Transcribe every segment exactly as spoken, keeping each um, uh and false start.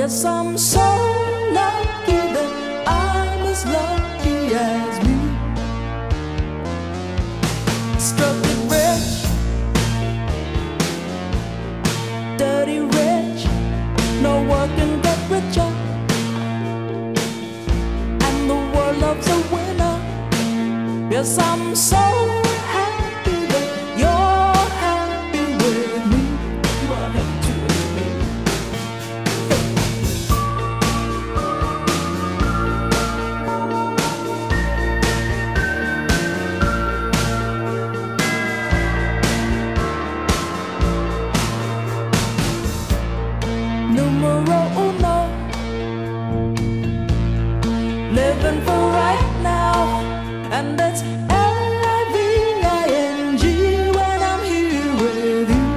Yes, I'm so lucky that I'm as lucky as me. Struck it rich, dirty rich, no one can get richer, and the world loves a winner. Yes, I'm so happy that you're happy with me. You are happy too with me. Numero uno, living for right now, and that's L I V I N G when I'm here with you.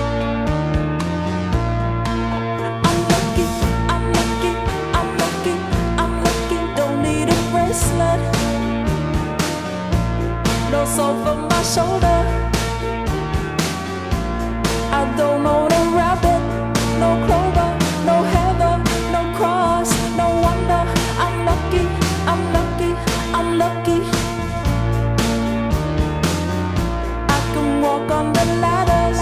I'm lucky, I'm lucky, I'm lucky, I'm lucky, don't need a bracelet, no salt on my shoulder, I don't own a rabbit, no clover, no heather, no cross, no wonder. I'm lucky, I'm lucky, I'm lucky. I can walk on the ladders.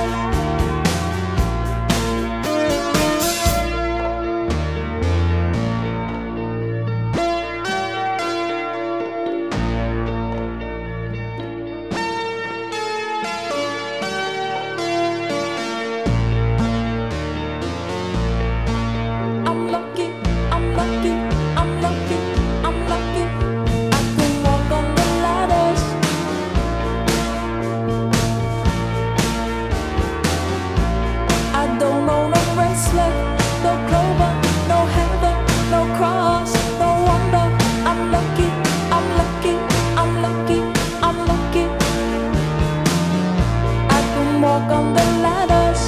I'm lucky, I'm lucky, I'm lucky, I'm lucky. I can walk on the ladders. I don't own a bracelet, no clover, no heather, no cross, no wonder. I'm lucky, I'm lucky, I'm lucky, I'm lucky. I can walk on the ladders.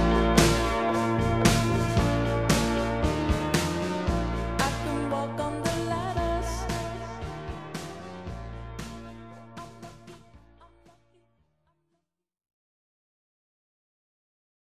I can walk on the